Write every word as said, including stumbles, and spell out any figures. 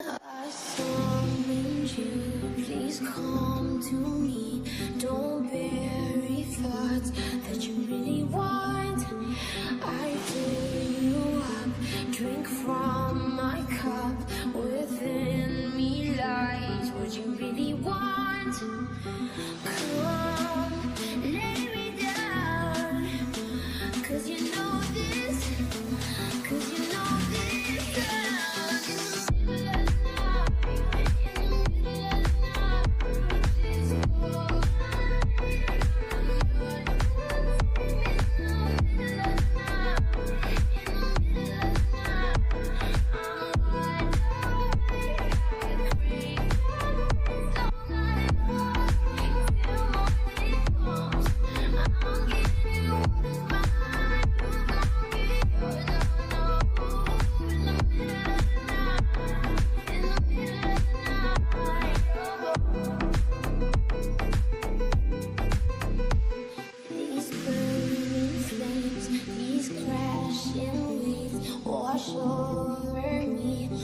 I summoned you, please come to me. Don't bury thoughts that you really want. I fill you up, drink from my cup. Within me lies what you really want. Come, lay me down, cause you know this, cause you know this sound. These crashing waves wash over me.